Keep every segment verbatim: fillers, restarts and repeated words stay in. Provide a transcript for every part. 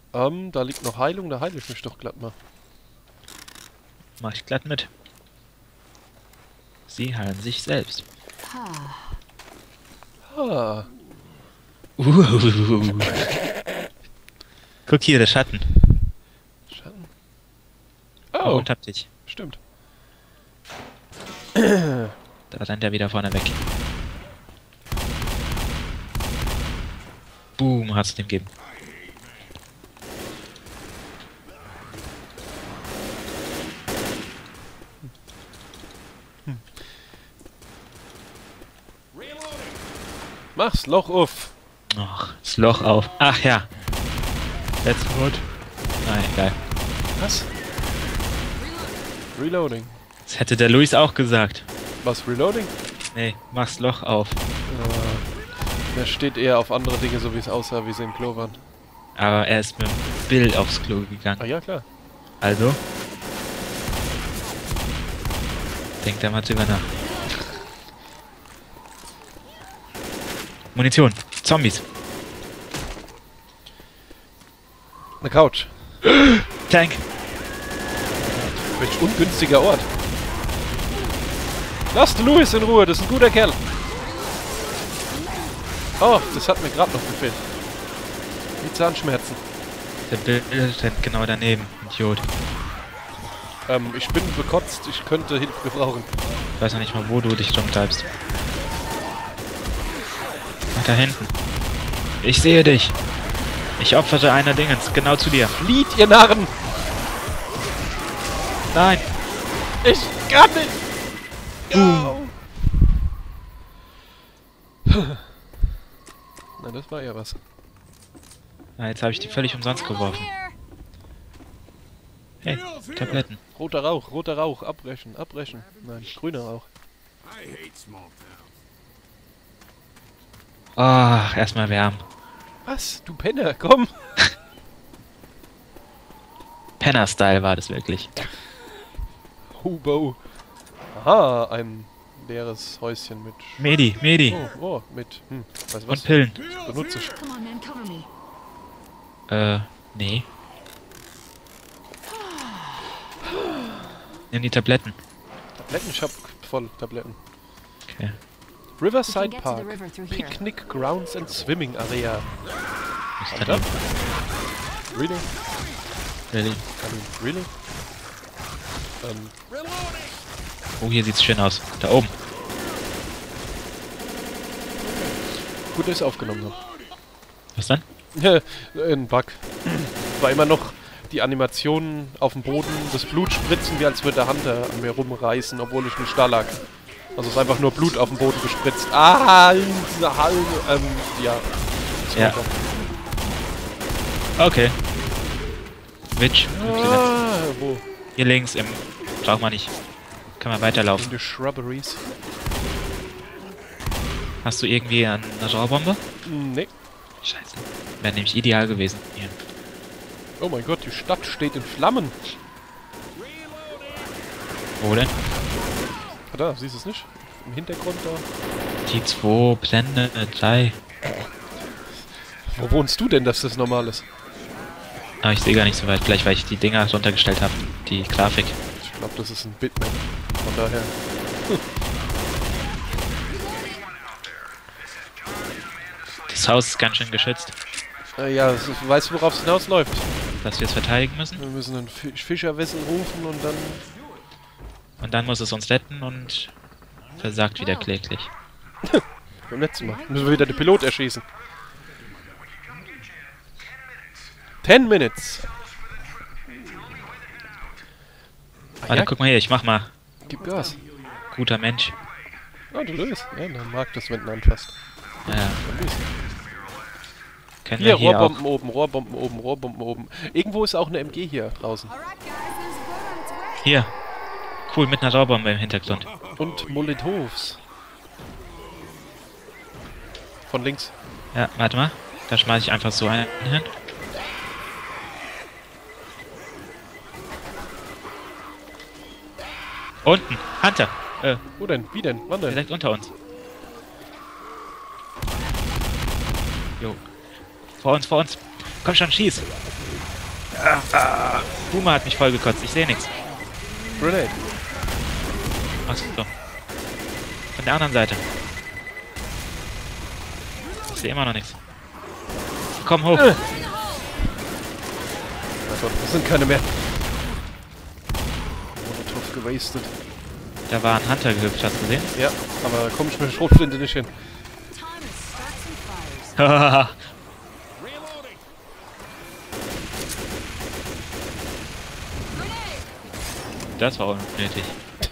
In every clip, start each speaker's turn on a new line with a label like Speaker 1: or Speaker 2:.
Speaker 1: Ähm, da liegt noch Heilung, da heile ich mich doch glatt mal.
Speaker 2: Mach ich glatt mit. Sie heilen sich selbst.
Speaker 1: Ah.
Speaker 2: Uh. Guck hier, der Schatten.
Speaker 1: Schatten.
Speaker 2: Oh,
Speaker 1: Oh,
Speaker 2: und hab dich.
Speaker 1: stimmt.
Speaker 2: Da rennt er wieder vorne weg. Boom, hat's dem gegeben.
Speaker 1: Mach's Loch auf.
Speaker 2: Ach, das Loch auf. Ach ja. Let's gut. Nein, egal.
Speaker 1: Was? Reloading.
Speaker 2: Das hätte der Luis auch gesagt.
Speaker 1: Was, Reloading?
Speaker 2: Nee, mach's Loch auf.
Speaker 1: Äh, der steht eher auf andere Dinge, so wie es aussah, wie sie im Klo waren.
Speaker 2: Aber er ist mit dem Bill aufs Klo gegangen.
Speaker 1: Ah ja, klar.
Speaker 2: Also. Denkt da mal drüber nach. Munition. Zombies.
Speaker 1: Eine Couch.
Speaker 2: Tank.
Speaker 1: Welch ungünstiger Ort. Lasst Louis in Ruhe, das ist ein guter Kerl. Oh, das hat mir gerade noch gefehlt. Die Zahnschmerzen.
Speaker 2: Der Bill rennt genau daneben. Idiot.
Speaker 1: Ähm, ich bin bekotzt, ich könnte Hilfe gebrauchen.
Speaker 2: Ich weiß noch nicht mal, wo du dich rumtreibst. Ach, da hinten. Ich sehe dich. Ich opferte einer Dingens, genau zu dir.
Speaker 1: Lied, ihr Narren!
Speaker 2: Nein.
Speaker 1: Ich kann nicht! Go. Na, das war ja was.
Speaker 2: Na, jetzt habe ich die völlig umsonst geworfen. Hey, Tabletten.
Speaker 1: Roter Rauch, roter Rauch, abbrechen, abbrechen. Nein, grüner Rauch.
Speaker 2: Ach, erstmal wärmen.
Speaker 1: Was? Du Penner, komm!
Speaker 2: Penner-Style war das wirklich.
Speaker 1: Hubo. Aha, ein leeres Häuschen mit...
Speaker 2: Medi, Medi.
Speaker 1: Oh, oh, mit... Hm, weißt du
Speaker 2: Und
Speaker 1: was?
Speaker 2: Pillen.
Speaker 1: Das benutze ich.
Speaker 3: Come on, man, cover me.
Speaker 2: Äh, nee. Nimm die Tabletten.
Speaker 1: Tabletten, ich hab voll Tabletten.
Speaker 2: Okay.
Speaker 1: Riverside
Speaker 3: We can get to the
Speaker 1: Park.
Speaker 3: river through here.
Speaker 1: Picnic Grounds and Swimming Area.
Speaker 2: Ist
Speaker 1: Alter.
Speaker 2: da
Speaker 1: Really?
Speaker 2: really?
Speaker 1: I mean, really? Ähm,
Speaker 2: Oh, hier sieht's schön aus. Da oben.
Speaker 1: gut, dass ich es aufgenommen habe.
Speaker 2: Was dann?
Speaker 1: Ein Bug. War immer noch die Animationen auf dem Boden, das Blut spritzen, wie als würde der Hunter an mir rumreißen, obwohl ich nicht da lag. Also es ist einfach nur Blut auf dem Boden gespritzt. Ah, diese Hall, ähm, ja.
Speaker 2: Ja. Okay. Witch.
Speaker 1: Ah, wo?
Speaker 2: Hier links im... Braucht man nicht. Kann man
Speaker 1: In
Speaker 2: weiterlaufen.
Speaker 1: the shrubberies.
Speaker 2: Hast du irgendwie eine Rauchbombe?
Speaker 1: Nee.
Speaker 2: Scheiße. Wäre nämlich ideal gewesen. Hier.
Speaker 1: Oh mein Gott, die Stadt steht in Flammen.
Speaker 2: Wo denn?
Speaker 1: Ah, da, siehst du es nicht? Im Hintergrund da.
Speaker 2: Die zwei Blende, drei.
Speaker 1: Wo wohnst du denn, dass das normal ist?
Speaker 2: Aber ich sehe gar nicht so weit. Vielleicht, weil ich die Dinger runtergestellt habe. Die Grafik.
Speaker 1: Ich glaube, das ist ein Bitmap. Von daher.
Speaker 2: Das Haus ist ganz schön geschützt.
Speaker 1: Äh, ja, das ist, weißt du, worauf es hinausläuft?
Speaker 2: Dass wir es verteidigen müssen.
Speaker 1: Wir müssen einen Fi- Fischerwessel rufen und dann...
Speaker 2: Und dann muss es uns retten und versagt wieder kläglich.
Speaker 1: Beim letzten Mal. Müssen wir wieder den Pilot erschießen. Ten minutes. Ah,
Speaker 2: Warte,
Speaker 1: ja,
Speaker 2: guck mal hier, ich mach mal.
Speaker 1: gib Gas.
Speaker 2: Guter Mensch.
Speaker 1: Ah, du löst. Ja, dann mag das, wenn du anfasst.
Speaker 2: Ja,
Speaker 1: Dann löst.
Speaker 2: können
Speaker 1: Hier,
Speaker 2: wir hier
Speaker 1: Rohrbomben
Speaker 2: auch...
Speaker 1: oben, Rohrbomben oben, Rohrbomben oben. Irgendwo ist auch eine M G hier draußen.
Speaker 2: Hier. Cool, mit einer Rauchbombe im Hintergrund.
Speaker 1: Und Molotovs. Von links.
Speaker 2: Ja, warte mal. Da schmeiß ich einfach so einen hin. Unten. Hunter. Äh,
Speaker 1: Wo denn? Wie denn? Wann denn?
Speaker 2: direkt unter uns. Jo. Vor uns, vor uns. Komm schon, schieß. Ah, ah. Boomer hat mich voll gekotzt. Ich sehe nichts.
Speaker 1: Grenade.
Speaker 2: Achso. Von der anderen Seite. Ich sehe immer noch nichts. Komm hoch.
Speaker 1: Äh. Also, das sind keine mehr. Molotov gewastet.
Speaker 2: Da war ein Hunter gehüpft, hast du gesehen?
Speaker 1: Ja, aber da komme ich mit der Schrotflinte nicht hin.
Speaker 2: Hahaha. Das war unnötig.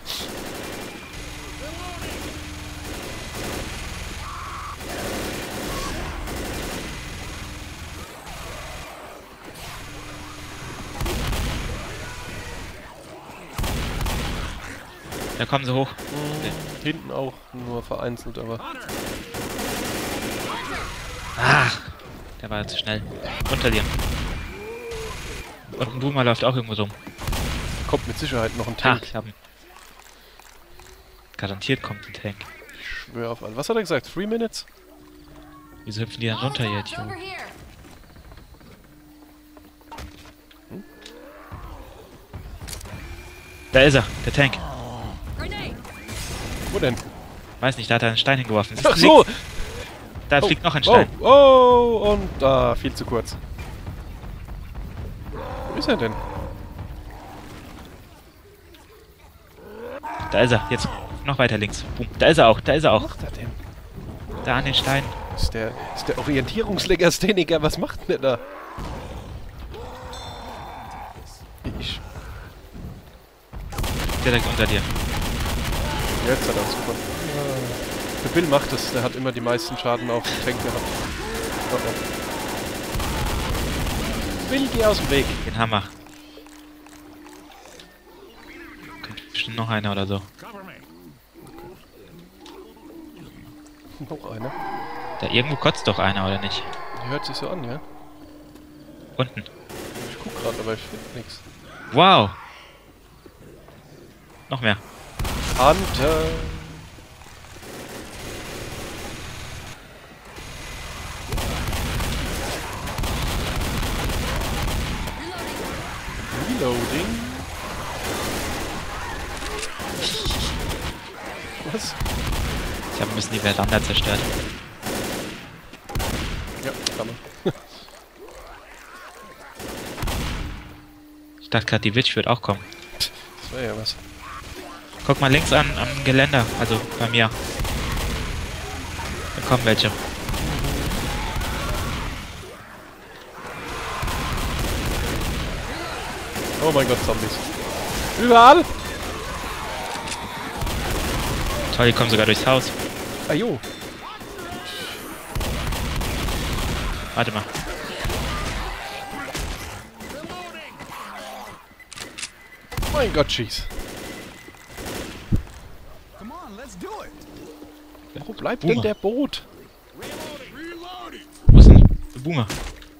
Speaker 2: Da kommen sie hoch.
Speaker 1: Mhm. Hinten auch, nur vereinzelt, aber...
Speaker 2: Ach, der war zu schnell. Unter dir. Und ein Boomer läuft auch irgendwo rum.
Speaker 1: Kommt mit Sicherheit noch ein
Speaker 2: Ah,
Speaker 1: Tank.
Speaker 2: ich hab ihn. Garantiert kommt ein Tank.
Speaker 1: Ich schwöre auf alles. Was hat er gesagt? Three minutes?
Speaker 2: Wieso hüpfen die dann runter jetzt, Junge?
Speaker 1: Hm?
Speaker 2: Da ist er, der Tank.
Speaker 1: Wo denn?
Speaker 2: Weiß nicht, da hat er einen Stein hingeworfen. Siehst
Speaker 1: Ach
Speaker 2: du
Speaker 1: so!
Speaker 2: links? Da
Speaker 1: Oh,
Speaker 2: fliegt noch ein Stein.
Speaker 1: Oh, oh, und da, ah, viel zu kurz. Wo ist er denn?
Speaker 2: Da ist er, jetzt noch weiter links. Boom. Da ist er auch, da ist er
Speaker 1: Was
Speaker 2: auch.
Speaker 1: macht er denn?
Speaker 2: Da an den Stein.
Speaker 1: Ist der, ist der Orientierungslegastheniker, was macht denn der da? Ich...
Speaker 2: Direkt unter dir.
Speaker 1: Jetzt hat er es gefunden. Der Bill macht es, der hat immer die meisten Schaden auf den Tank gehabt. Oh, oh. Bill, geh aus dem Weg.
Speaker 2: Den Hammer. Könnte bestimmt noch einer oder so.
Speaker 1: Noch einer.
Speaker 2: Da irgendwo kotzt doch einer, oder nicht?
Speaker 1: Die hört sich so an, ja?
Speaker 2: Unten.
Speaker 1: Ich guck gerade, aber ich finde nichts.
Speaker 2: Wow. Noch mehr.
Speaker 1: Hunter! Reloading. Was?
Speaker 2: Ich habe ein bisschen die Veranda zerstört.
Speaker 1: Ja, kann man.
Speaker 2: Ich dachte gerade, die Witch wird auch kommen.
Speaker 1: Das wäre ja was.
Speaker 2: Guck mal links an, am Geländer, also bei mir. Da kommen welche.
Speaker 1: Oh mein Gott, Zombies. Überall!
Speaker 2: Toll, die kommen sogar durchs Haus.
Speaker 1: Ah jo.
Speaker 2: Warte mal.
Speaker 1: Mein Gott, schieß. Wo bleibt
Speaker 2: Boomer.
Speaker 1: denn der Boot?
Speaker 2: Wo ist denn der Boomer?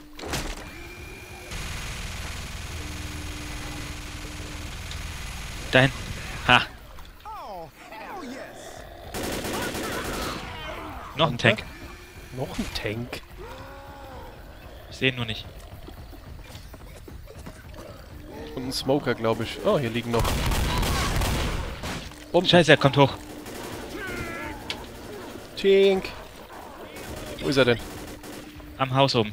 Speaker 2: Da hinten. Ha. Noch ein Tank.
Speaker 1: Noch ein Tank?
Speaker 2: Ich sehe ihn nur nicht.
Speaker 1: Und ein Smoker, glaube ich. Oh, hier liegen noch. Bomben.
Speaker 2: Scheiße, er kommt hoch.
Speaker 1: Tank. Wo ist er denn?
Speaker 2: Am Haus oben.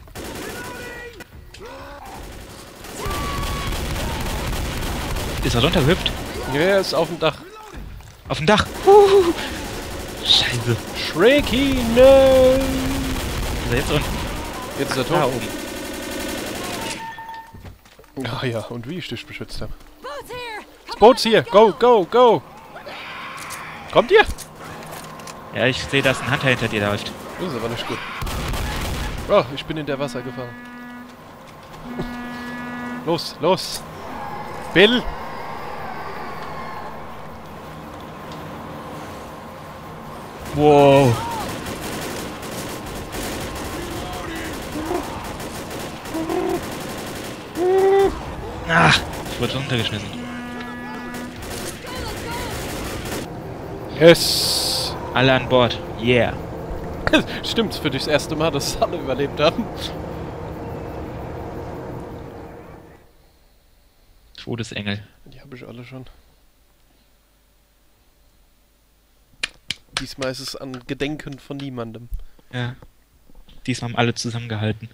Speaker 2: Ist er runtergehüpft?
Speaker 1: Ja, er ist auf dem Dach.
Speaker 2: Auf dem Dach. Huhuhu. Scheiße.
Speaker 1: Shrekky, no!
Speaker 2: Ist er jetzt unten?
Speaker 1: Jetzt ist er
Speaker 2: Da
Speaker 1: tot.
Speaker 2: oben.
Speaker 1: Ah ja, und wie ich dich beschützt habe. Das Boot ist hier! Go, go, go! Kommt ihr?
Speaker 2: Ja, ich sehe, dass ein Hunter hinter dir läuft.
Speaker 1: Das ist aber nicht gut. Oh, ich bin in der Wasser gefahren. Los, los! Bill!
Speaker 2: Wow. Ach, ich wurde runtergeschmissen.
Speaker 1: Yes!
Speaker 2: Alle an Bord. Yeah.
Speaker 1: Stimmt, für dich das erste Mal, dass alle überlebt haben.
Speaker 2: Todesengel.
Speaker 1: Die habe ich alle schon. Diesmal ist es an Gedenken von niemandem.
Speaker 2: Ja. Diesmal haben alle zusammengehalten.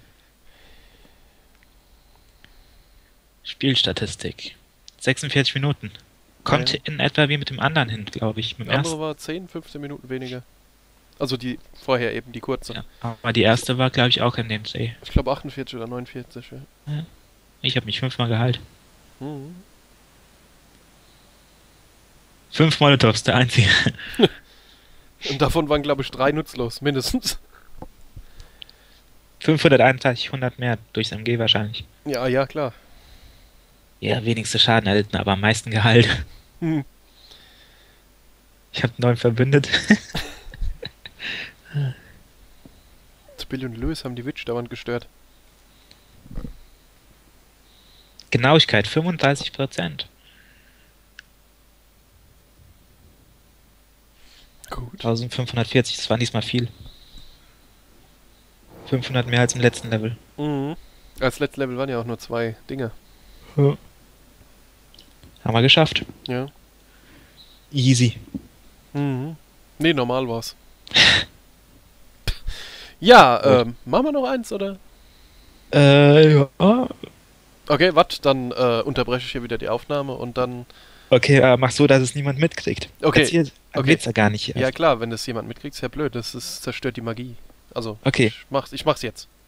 Speaker 2: Spielstatistik. sechsundvierzig Minuten. Kommt
Speaker 1: Ja.
Speaker 2: in etwa wie mit dem anderen hin, glaube ich. Mit dem
Speaker 1: Der andere
Speaker 2: ersten.
Speaker 1: war zehn, fünfzehn Minuten weniger. Also die vorher eben, die kurze.
Speaker 2: Ja, aber die erste war, glaube ich, auch in dem Dreh.
Speaker 1: Ich glaube achtundvierzig oder neunundvierzig, ja.
Speaker 2: Ich habe mich fünfmal gehalten.
Speaker 1: Mhm.
Speaker 2: Fünf Molotovs, der einzige.
Speaker 1: Und davon waren, glaube ich, drei nutzlos, mindestens.
Speaker 2: fünfhunderteinunddreißig, hundert mehr durchs M G wahrscheinlich.
Speaker 1: Ja, ja, klar.
Speaker 2: Ja, wenigste Schaden erlitten, aber am meisten Gehalt.
Speaker 1: Hm.
Speaker 2: Ich habe neun verbündet.
Speaker 1: Billy und Lewis haben die Witch dauernd gestört.
Speaker 2: Genauigkeit fünfunddreißig Prozent.
Speaker 1: Gut.
Speaker 2: eintausendfünfhundertvierzig, das war diesmal viel. fünfhundert mehr als im letzten Level.
Speaker 1: Mhm. Als letztes Level waren ja auch nur zwei Dinge.
Speaker 2: Ja. Haben wir geschafft.
Speaker 1: Ja.
Speaker 2: Easy.
Speaker 1: Mhm. Nee, normal war's. Ja, ähm, machen wir noch eins, oder?
Speaker 2: Äh, ja.
Speaker 1: Okay, warte, dann äh, unterbreche ich hier wieder die Aufnahme und dann...
Speaker 2: Okay, äh, mach so, dass es niemand mitkriegt.
Speaker 1: Okay.
Speaker 2: Erzähl,
Speaker 1: Okay.
Speaker 2: geht's ja gar nicht.
Speaker 1: Ja klar, wenn das jemand mitkriegt, ist ja blöd, das ist, zerstört die Magie. Also,
Speaker 2: Okay.
Speaker 1: ich, mach's, ich mach's jetzt.